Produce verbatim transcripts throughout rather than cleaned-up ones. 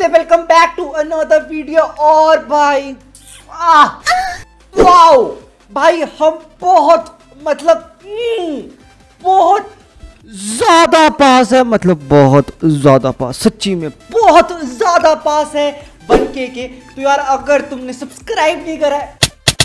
से welcome back to another video. और भाई आह, वाओ भाई हम बहुत मतलब बहुत ज्यादा पास है, मतलब बहुत ज्यादा पास, सच्ची में बहुत ज्यादा पास है वन के के। तो यार अगर तुमने सब्सक्राइब नहीं करा है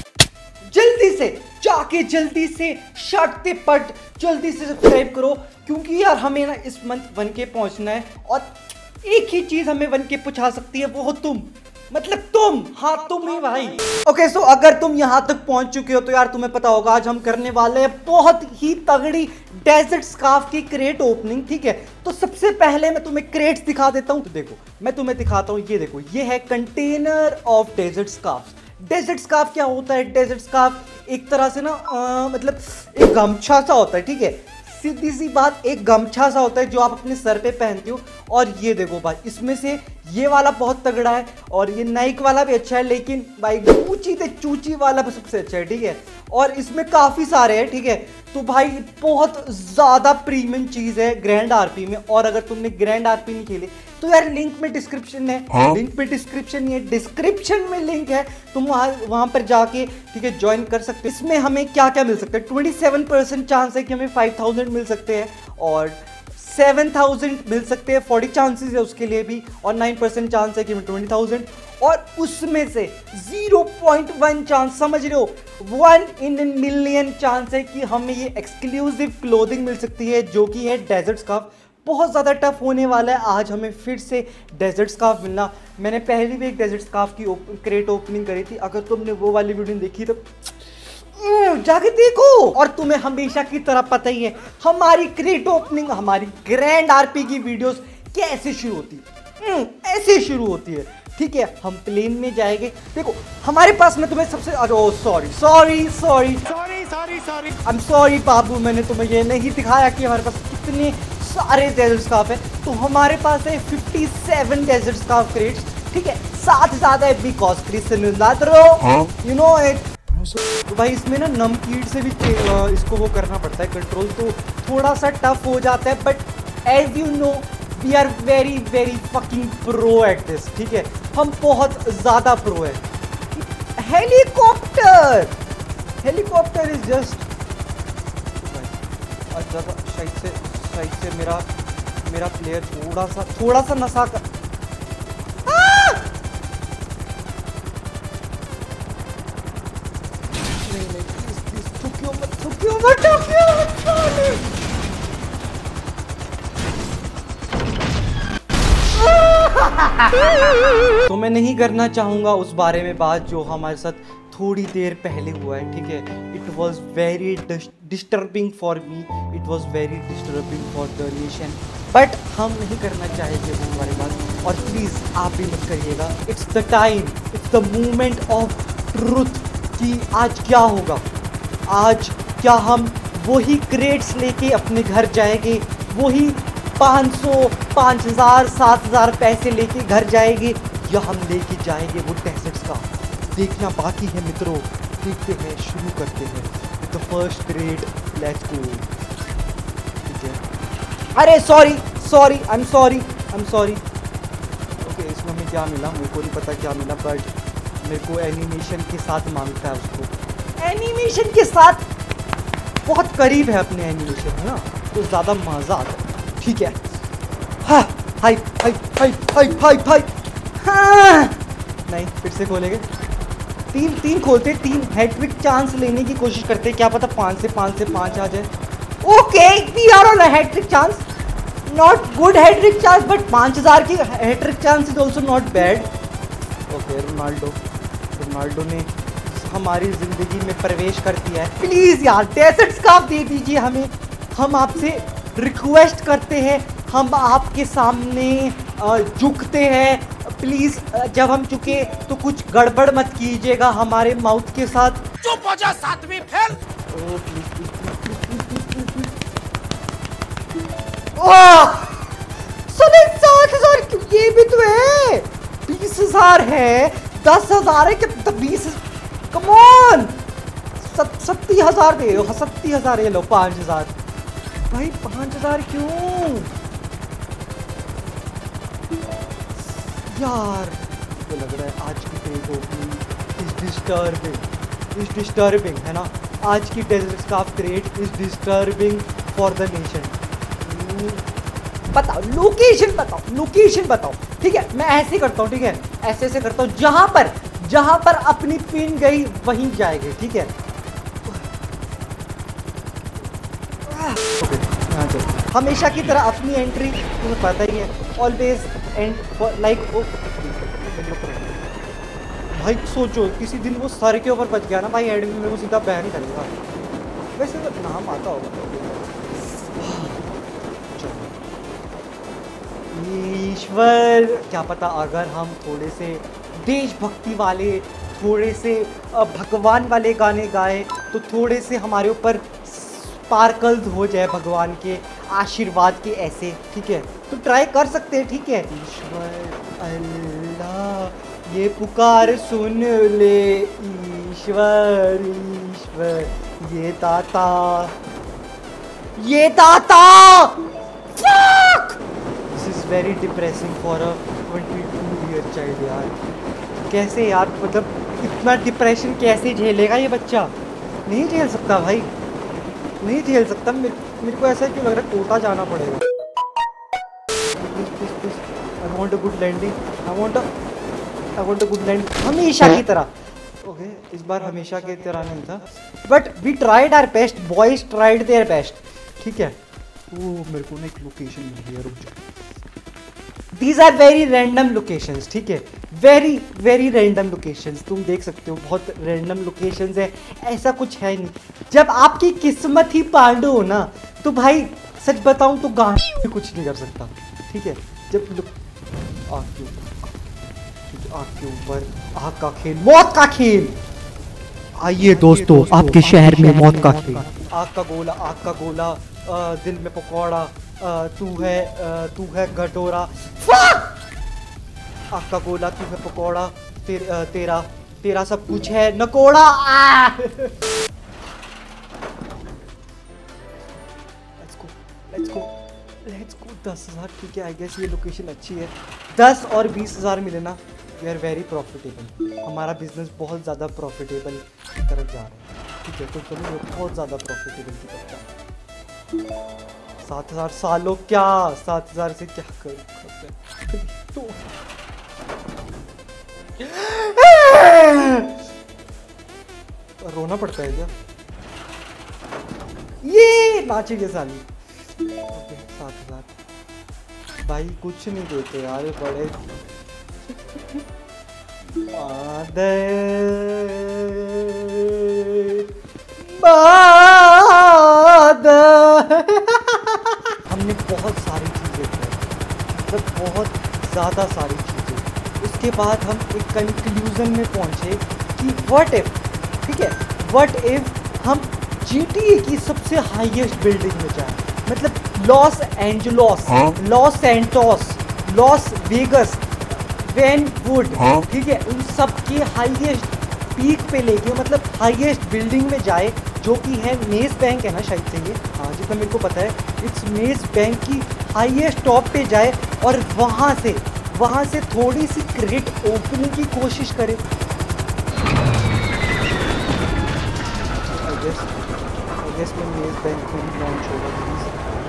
जल्दी से जाके जल्दी से शट ते पट जल्दी से सब्सक्राइब करो, क्योंकि यार हमें ना इस मंथ वन के पहुंचना है और एक ही चीज हमें वन के पहुंचा सकती है, वो हो तुम, मतलब तुम, हाँ तुम ही भाई। ओके सो अगर तुम यहाँ तक पहुंच चुके हो तो यार तुम्हें पता होगा आज हम करने वाले हैं बहुत ही तगड़ी डेजर्ट स्कार्फ की क्रेट ओपनिंग, ठीक है। तो सबसे पहले मैं तुम्हें क्रेट्स दिखा देता हूँ। तो देखो मैं तुम्हें दिखाता हूँ, ये देखो ये है container of desert scarf. Desert scarf क्या होता है? डेजर्ट स्कार्फ एक तरह से ना आ, मतलब एक गमछा सा होता है, ठीक है, सीधी सी बात, एक गमछा सा होता है जो आप अपने सर पे पहनते हो। और ये देखो भाई इसमें से ये वाला बहुत तगड़ा है और ये नाइक वाला भी अच्छा है, लेकिन भाई ऊंची ते चूची वाला सबसे अच्छा है, ठीक है। और इसमें काफी सारे हैं, ठीक है। तो भाई बहुत ज्यादा प्रीमियम चीज है ग्रैंड आरपी में। और अगर तुमने ग्रैंड आरपी नहीं खेले तो यार लिंक में डिस्क्रिप्शन है, हाँ? लिंक में डिस्क्रिप्शन नहीं है, डिस्क्रिप्शन में लिंक है, तुम वहां वहां पर जाके ठीक है ज्वाइन कर सकते हो। इसमें हमें क्या क्या मिल सकता है? ट्वेंटी सेवन परसेंट चांस है कि हमें फाइव थाउजेंड मिल सकते हैं और सेवन थाउजेंड मिल सकते हैं, फोर्टी चांसेस है उसके लिए भी, और नाइन परसेंट चांस है कि हमें ट्वेंटी थाउजेंड, और उसमें से ज़ीरो पॉइंट वन चांस, समझ रहे हो, वन इन मिलियन चांस है कि हमें ये एक्सक्लूसिव क्लोथिंग मिल सकती है जो कि है डेजर्ट स्कार्फ। बहुत ज़्यादा टफ होने वाला है आज हमें फिर से डेजर्ट स्कार्फ मिलना। मैंने पहले भी एक डेजर्ट स्कार्फ की ओप, क्रेट ओपनिंग करी थी, अगर तुमने वो वाली वीडियो देखी तो जाके देखो। और तुम्हें हमेशा की तरह पता ही है हमारी क्रेट ओपनिंग, हमारी ग्रैंड आरपी की वीडियोस कैसे शुरू होती है, ऐसे शुरू होती है, ठीक है। हम प्लेन में जाएंगे, देखो हमारे पास में तुम्हें सबसे, अरे sorry sorry sorry sorry sorry sorry I am sorry बाबू, मैंने तुम्हें ये नहीं दिखाया कि हमारे पास कितने सारे डेजर्ट स्कार्फ है। तो हमारे पास है fifty seven desert scarf crates, ठीक है। साथ ज्यादा है because Kristen you know it. तो भाई इसमें ना नम कीट से भी इसको वो करना पड़ता है कंट्रोल, तो थोड़ा सा टफ हो जाता है, but as you know we are very very fucking pro at this, ठीक है। हम बहुत ज्यादा प्रो है। हेलीकॉप्टर हेलीकॉप्टर इज जस्ट अच्छा, शायद से शायद से मेरा मेरा प्लेयर थोड़ा सा थोड़ा सा नशा कर, तो मैं नहीं करना चाहूंगा उस बारे में बात जो हमारे साथ थोड़ी देर पहले हुआ है, ठीक है। It was very disturbing for me, it was very disturbing for the nation, but हम नहीं करना चाहेंगे वो हमारी बात। और प्लीज़ आप भी मत करिएगा। It's the time, it's the moment of truth कि आज क्या होगा। आज क्या हम वही क्रेट्स लेके अपने घर जाएंगे, वही पाँच सौ पाँच हज़ार सात हज़ार पैसे लेके घर जाएंगे, या हम लेके जाएंगे वो डेजर्ट्स का? देखना बाकी है मित्रों, देखते हैं, शुरू करते हैं the first crate, let's go, ठीक है। अरे sorry sorry I am sorry I am sorry okay, इसमें हमें क्या मिला मेरे को नहीं पता क्या मिला, बट मेरे को एनिमेशन के साथ मांगता है उसको, एनिमेशन के साथ बहुत करीब है अपने एनिमेशन, है ना, तो ज़्यादा मज़ा आता है, ठीक है। हाँ hi hi hi hi hi hi हाँ नहीं, फिर से खोलेंगे, तीन तीन खोलते, तीन हैट्रिक चांस लेने की कोशिश करते, क्या पता पाँच से पाँच से पाँच आ जाए। Okay we are on a hat trick chance, not good hat trick chance, but पाँच हज़ार की hat trick chance is also not bad. Okay Ronaldo Ronaldo ने हमारी ज़िंदगी में प्रवेश कर दिया है। प्लीज़ यार डेजर्ट स्कार्फ दे दीजिए हमें, हम आपसे रिक्वेस्ट करते हैं, हम आपके सामने झुकते हैं, प्लीज। जब हम झुके तो कुछ गड़बड़ मत कीजिएगा हमारे माउथ के साथ। चुप हो जा सातवीं फेल। ओह प्लीज सुने, सात हजार क्यों? ये भी तो है, बीस हजार है, दस हजार है कि बीस, कम ऑन, सत्ती हजार दे लो, सत्ती हजार ये लो, पाँच हजार भाई, पाँच हजार क्यों? यार मुझको लग रहा है आज की crate opening is disturbing is disturbing है ना। आज की desert scarf crate is disturbing for the nation. बताओ लोकेशन, बताओ लोकेशन बताओ। ठीक है मैं ऐसे करता हूँ, ठीक है ऐसे ऐसे करता हूँ, जहां पर जहां पर अपनी पिन गई वहीं जाएगी। ठीक है यहाँ से हमेशा की तरह अपनी एंट्री तुम्हें पता ही है, ऑलवेज एंड लाइक। भाई सोचो किसी दिन वो सर के ऊपर बच गया ना भाई, एडमिन मेरे को सीधा बैन करेगा। वैसे तो नाम आता होगा। ईश्वर क्या पता अगर हम थोड़े से देशभक्ति वाले, थोड़े से भगवान वाले गाने गाए तो थोड़े से हमारे ऊपर स्पार्कल्स हो जाए भगवान के आशीर्वाद के ऐसे। ठीक है तो ट्राई कर सकते हैं। ठीक है ईश्वर अल्लाह ये पुकार सुन ले, ईश्वर ईश्वर ये दाता ये दाता। This is very depressing for a twenty two year child यार। कैसे यार, मतलब इतना डिप्रेशन कैसे झेलेगा ये बच्चा? नहीं झेल सकता भाई, नहीं झेल सकता। मेरे, मेरे को ऐसा क्यों लग रहा है कोटा जाना पड़ेगा। I want a good landing, I want a I want a good land हमेशा की तरह। ओके okay, इस बार हमेशा की तरह नहीं था, but we tried our best, boys tried their best. ठीक है वो मेरे को ना एक लोकेशन मिल गया, रुक जाओ। These are very random locations. ठीक है वेरी वेरी रैंडम लोकेशंस, तुम देख सकते हो बहुत रैंडम लोकेशंस है, ऐसा कुछ है नहीं। जब आपकी किस्मत ही पांडु हो ना तो भाई सच बताऊं तो गांव में कुछ नहीं कर सकता। ठीक है जब आग के ऊपर आग के ऊपर आग का खेल, मौत का खेल। आइए दोस्तों आपके शहर में मौत का खेल। आग का गोला, आग का गोला, आ, दिल में पकौड़ा, आ, तू है आ, तू है गटोरा। आग का गोला, तू है पकौड़ा, तेर, आ, तेरा तेरा सब कुछ है नकोड़ा। Let's go let's go let's go. दस हजार ठीक है, आई गेस ये लोकेशन अच्छी है। दस और बीस हजार मिले ना, वी आर वेरी प्रॉफिटेबल। हमारा बिजनेस बहुत ज़्यादा प्रॉफिटेबल की तरफ जा रहा है। ठीक है तो चलो बहुत ज़्यादा प्रॉफिटेबल की तरफ जा रहा है। सात हजार सालों क्या, सात हजार से क्या करूँ तो रोना पड़ता है क्या? ये नाचेंगे साली। ओके सात हजार भाई कुछ नहीं देते यार ये बड़े। हमने बहुत सारी चीजें की, मतलब बहुत ज्यादा सारी चीजें। उसके बाद हम एक कंक्लूजन में पहुंचे कि व्हाट इफ, ठीक है व्हाट इफ हम जीटीए की सबसे हाईएस्ट बिल्डिंग में जाएं, मतलब Los Angeles, Los Santos, Las Vegas, Vinewood, ठीक है उन सब के हाईएस्ट पीक पे लेके, मतलब हाईएस्ट बिल्डिंग में जाए जो कि है मेस बैंक है ना शायद से ये, हाँ जितना मेरे को पता है इट्स मेस बैंक की हाईएस्ट टॉप पे जाए और वहाँ से वहाँ से थोड़ी सी क्रेट ओपनिंग की कोशिश करें। आई गेस आई गेस मैं मेस बैंक में लॉन्च होगा प्लीज।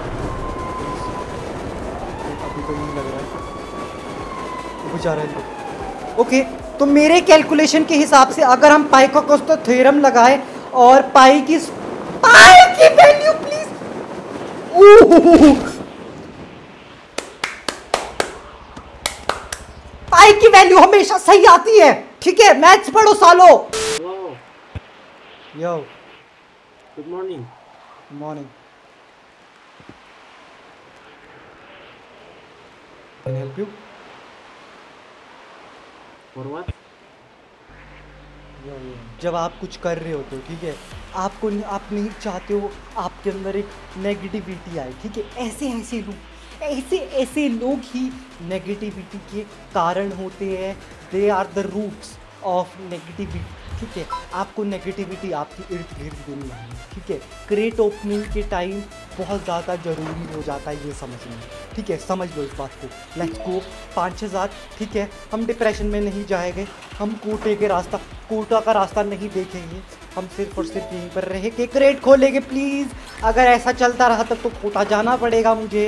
अभी तो नहीं लग रहा है वो जा रहा है। ओके तो मेरे कैलकुलेशन के हिसाब से अगर हम पाइथागोरस का थ्योरम लगाए और पाई की पाई की वैल्यू प्लीज, पाई की वैल्यू हमेशा सही आती है। ठीक है मैथ्स पढ़ो सालो। Yo good morning. Morning. Can help you for what? जब आप कुछ कर रहे होते हो, ठीक है आपको आप नहीं चाहते हो आपके अंदर एक नेगेटिविटी आए, ठीक है ऐसे ऐसे लोग ऐसे ऐसे लोग ही नेगेटिविटी के कारण होते हैं। They are the roots of negativity ठीक है, आपको नेगेटिविटी आपकी इर्द गिर्द भी नहीं आनी, ठीक है। क्रेट ओपनिंग के टाइम बहुत ज़्यादा ज़रूरी हो जाता है ये समझना, ठीक है, समझ लो इस बात को। लेट्स गो, पाँच हज़ार, ठीक है। हम डिप्रेशन में नहीं जाएंगे, हम कोटे के रास्ता कोटा का रास्ता नहीं देखेंगे, हम सिर्फ और सिर्फ यहीं पर रह के क्रेट खोलेंगे प्लीज़। अगर ऐसा चलता रहा तब तो कोटा जाना पड़ेगा मुझे।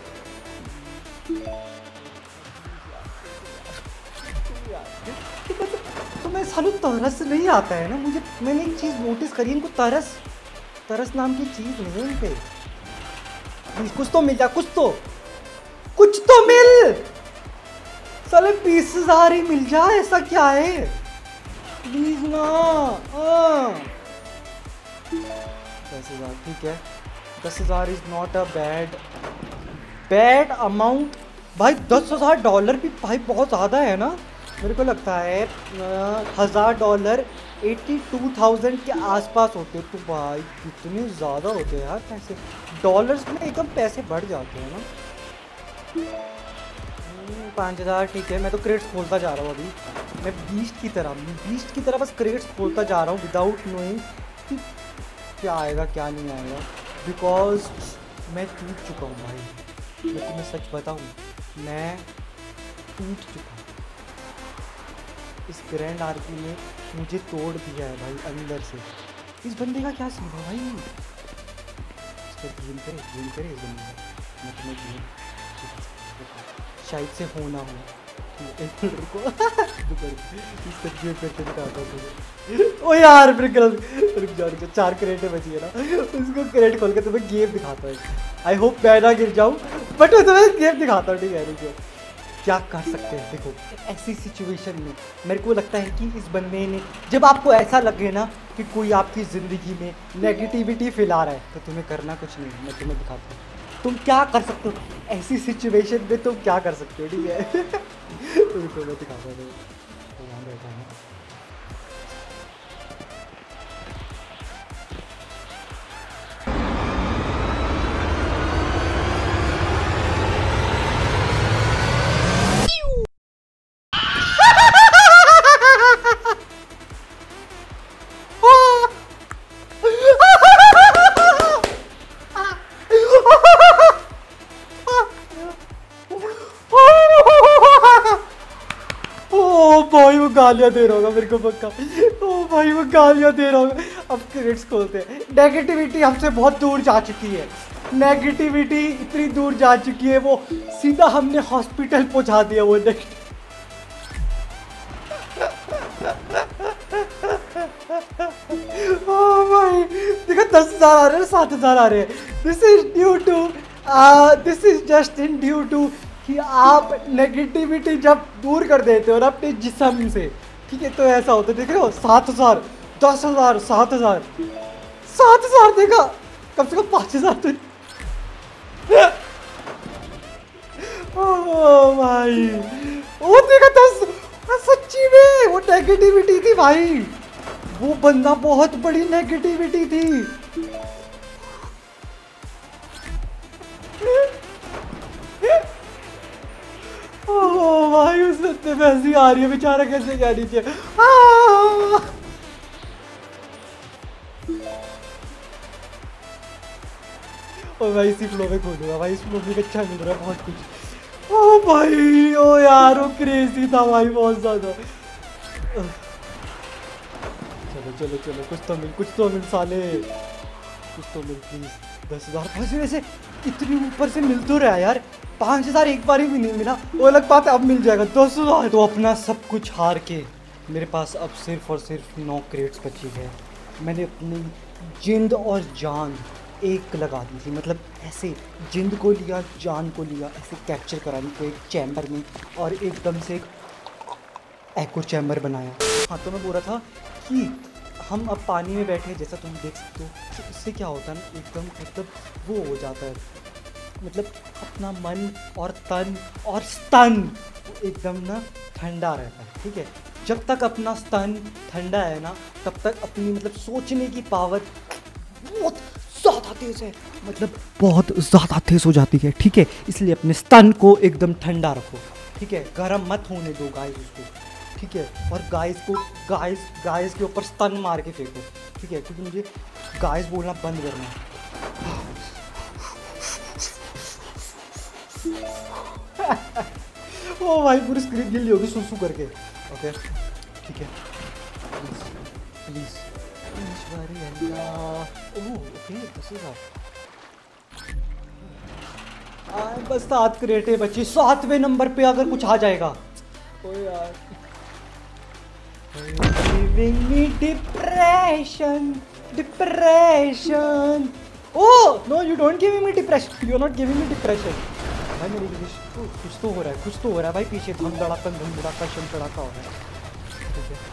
तुम्हें सालू तरस नहीं आता है ना मुझे। मैंने एक चीज़ नोटिस करी, इनको तरस तरस नाम की चीज़ नहीं है इन पे। प्लीज कुछ तो मिल जा, कुछ तो कुछ तो मिल। साले बीस हजार ही मिल जाए, ऐसा क्या है, प्लीज ना। दस हजार ठीक है, दस हजार is not a bad bad amount. भाई दस हजार डॉलर भी भाई बहुत ज़्यादा है ना। मेरे को लगता है हज़ार डॉलर एटी टू थाउजेंड के आसपास होते, तो भाई कितने ज़्यादा होते हैं यार पैसे। डॉलर्स में एकदम पैसे बढ़ जाते हैं ना। पाँच हज़ार ठीक है, मैं तो क्रेड्स खोलता जा रहा हूँ अभी, मैं बीस्ट की तरह बीस्ट की तरह बस क्रेड्स खोलता जा रहा हूँ विदाउट नोइंग कि क्या आएगा क्या नहीं आएगा, बिकॉज मैं टूट चुका हूँ भाई। मैं तुम्हें सच बताऊँ, मैं टूट चुका हूँ। इस ग्रैंड आर्की ने मुझे तोड़ दिया है भाई अंदर से। इस बंदे का क्या सीन है भाई। इसका गेम करे गेम करे इस बंदे का। मैं तुम्हें गेम शायद से होना हो एक मिनट रुको इसका गेम करके दिखाता हूँ। ओ यार फिर गलत, रुक जा रुक जा, चार क्रेटें बची है ना, उसको क्रेट खोल के तुम्हें गेम दिखाता हूँ। आई होप मैं ना गिर जाऊँ, बट मैं तुम्हें गेम दिखाता हूँ, ठीक है। रुक जाओ, क्या कर सकते हैं देखो ऐसी सिचुएशन में। मेरे को लगता है कि इस बंदे ने, जब आपको ऐसा लगे ना कि कोई आपकी ज़िंदगी में नेगेटिविटी फैला रहा है, तो तुम्हें करना कुछ नहीं। मैं तुम्हें दिखाता हूँ तुम क्या कर सकते हो ऐसी सिचुएशन में, तुम क्या कर सकते हो, ठीक है। तो मैं दिखाता हूँ। भाई वो गालियाँ दे रहा होगा मेरे को पक्का। ओ भाई वो गालियाँ दे रहा होगा। अब क्रेडिट्स खोलते हैं। नेगेटिविटी हमसे बहुत दूर जा चुकी है, नेगेटिविटी इतनी दूर जा चुकी है, वो सीधा हमने हॉस्पिटल पहुंचा दिया वो नेगेटिव। ओ भाई देखो दस हजार आ रहे हैं, सात हजार आ रहे हैं। This is due to this is just in due to कि आप नेगेटिविटी जब दूर कर देते हो ना अपने जिस्म से, ठीक है, तो ऐसा होता है। देख रहे हो सात हजार, दस हजार, सात हजार, सात हजार देखा, कम से कम पाँच हजार तो। ओ भाई वो देखा दस, सच्ची में वो नेगेटिविटी थी भाई, वो बंदा बहुत बड़ी नेगेटिविटी थी। ओ भाई उससे इतने पैसे आ रही है, बेचारा कैसे क्या नीचे। ओ भाई इसी फ्लो में खोलूंगा भाई, इस फ्लो में अच्छा मिल रहा है बहुत कुछ। ओ भाई ओ यार वो क्रेजी था भाई बहुत ज्यादा। चलो चलो चलो कुछ तो मिल, कुछ तो मिल साले, कुछ तो मिल प्लीज। दस हजार पैसे वैसे इतनी ऊपर से मिल तो रहा है यार, पाँच हजार एक बार ही भी नहीं मिला, वो अलग बात है, अब मिल जाएगा दस हजार। तो अपना सब कुछ हार के मेरे पास अब सिर्फ और सिर्फ नौ क्रेट्स बची है। मैंने अपनी जिंद और जान एक लगा दी थी, मतलब ऐसे जिंद को लिया, जान को लिया, ऐसे कैप्चर करा दी को एक चैम्बर में, और एकदम से एक एको चैम्बर बनाया। हाँ तो मैं बोल रहा था कि हम अब पानी में बैठे, जैसा तुम देख सकते हो, तो इससे क्या होता है ना, एकदम मतलब वो हो जाता है, मतलब अपना मन और तन और स्तन एकदम ना ठंडा रहता है, ठीक है। जब तक अपना स्तन ठंडा है ना, तब तक अपनी मतलब सोचने की पावर बहुत ज़्यादा तेज़ है, मतलब बहुत ज़्यादा तेज़ हो जाती है, ठीक है। इसलिए अपने स्तन को एकदम ठंडा रखो, ठीक है, गर्म मत होने दो गाइस उसको, ठीक है, और गाइस को गाइस गाइस के ऊपर स्तन मार के फेंको, ठीक है, क्योंकि मुझे गाइस बोलना बंद करना है। ओ भाई पूरी स्क्रीन गिल्ली होगी सुसु करके। ओके ठीक है, प्लीज प्लीज ईश्वरी अल्लाह। Oh okay this is a बस सात क्रेटे बची, सातवें नंबर पे अगर कुछ आ जाएगा। ओ यार giving me depression depression. Oh no you don't give me depression, you are not giving me depression. भाई मेरी विश कुछ तो हो रहा है, कुछ तो हो रहा है भाई, पीछे धम धड़ाकन धम धड़ाका शम धड़ाका हो रहा है। ठीक है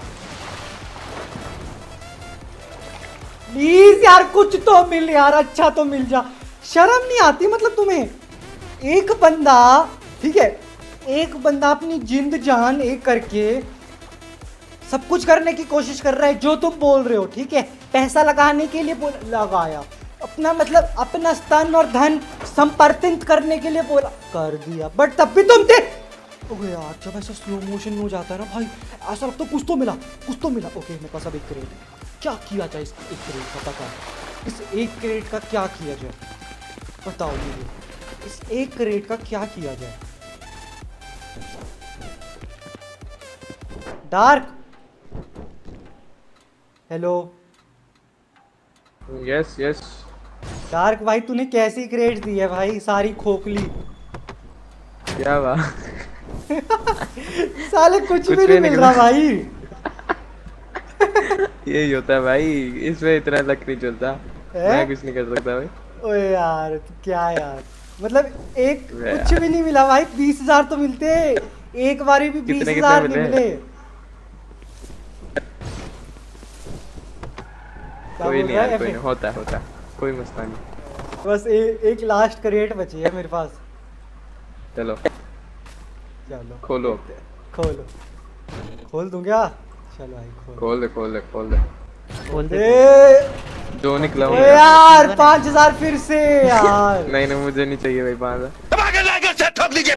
प्लीज यार कुछ तो मिल यार, अच्छा तो मिल जा। शर्म नहीं आती मतलब तुम्हें? एक बंदा, ठीक है, एक बंदा अपनी जिंद जान एक करके सब कुछ करने की कोशिश कर रहा है जो तुम बोल रहे हो, ठीक है, पैसा लगाने के लिए बोल लगाया, अपना मतलब अपना स्तन और धन संपर्तित करने के लिए बोला, कर दिया, बट तब भी तुम थे। ओके यार जब ऐसा स्लो मोशन में हो जाता है ना भाई, ऐसा लगता है कुछ तो मिला कुछ तो मिला। ओके मेरे पास अब एक क्रेट, क्या किया जाए इस एक क्रेट का, पता है इस एक क्रेट का क्या किया जाए, बताओ मुझे इस एक क्रेट का क्या किया जाए। Dark hello. Yes yes dark भाई तूने कैसी क्रेट दी है भाई, सारी खोखली। क्या हुआ? साले कुछ, कुछ भी नहीं मिल रहा भाई। यही होता है भाई, इसमें इतना लक नहीं चलता, मैं कुछ नहीं कर सकता भाई। ओए यार क्या यार, मतलब एक कुछ भी नहीं मिला भाई, बीस हजार तो मिलते, एक बारी भी बीस हजार नहीं मिले। कोई नहीं यार, कोई नहीं, होता है होता है, कोई मसला नहीं। बस ए, एक लास्ट क्रेट बची है मेरे पास। चलो चलो खोलो खोलो खोल दूं क्या? चलो भाई खोल खोल दे खोल दे खोल दे खोल दे। जो निकला हूँ यार पाँच हजार फिर से यार। नहीं नहीं मुझे नहीं चाहिए भाई पाँच हजार।